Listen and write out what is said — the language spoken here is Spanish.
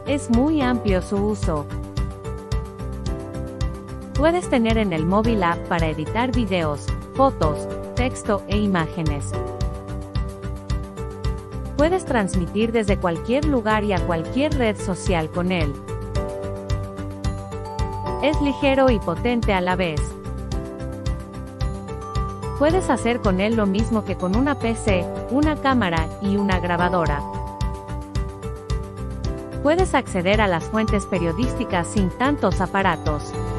Es muy amplio su uso. Puedes tener en el móvil app para editar videos, fotos, texto e imágenes. Puedes transmitir desde cualquier lugar y a cualquier red social con él. Es ligero y potente a la vez. Puedes hacer con él lo mismo que con una PC, una cámara y una grabadora. Puedes acceder a las fuentes periodísticas sin tantos aparatos.